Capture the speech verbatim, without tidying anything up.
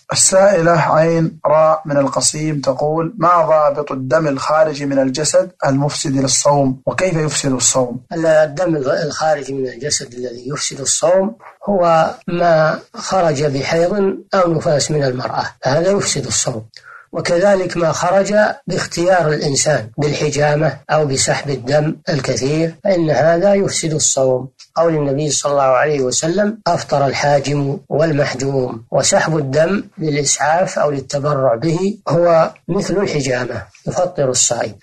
السائلة عين راء من القصيم تقول: ما ضابط الدم الخارج من الجسد المفسد للصوم، وكيف يفسد الصوم؟ الدم الخارج من الجسد الذي يفسد الصوم هو ما خرج بحيض أو نفاس من المرأة، هذا يفسد الصوم. وكذلك ما خرج باختيار الإنسان بالحجامة أو بسحب الدم الكثير، فإن هذا يفسد الصوم. قول النبي صلى الله عليه وسلم: أفطر الحاجم والمحجوم. وسحب الدم للإسعاف أو للتبرع به هو مثل الحجامة، يفطر الصائم.